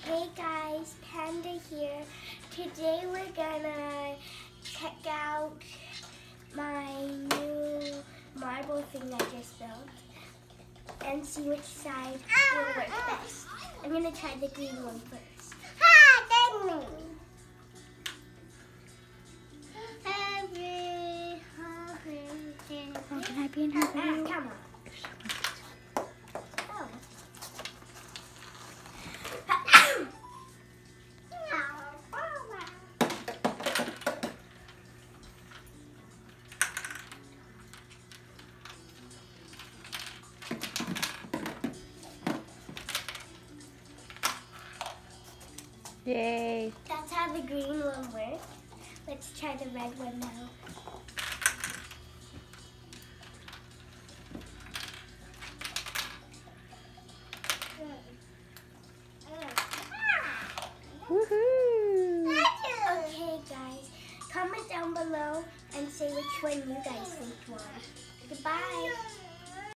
Hey guys, Panda here. Today we're gonna check out my new marble thing I just built and see which side will work best. I'm gonna try the green one first. Oh, can I be in her video? Come on. Yay. That's how the green one works. Let's try the red one now. Woohoo! Okay guys, comment down below and say which one you guys think won. Goodbye.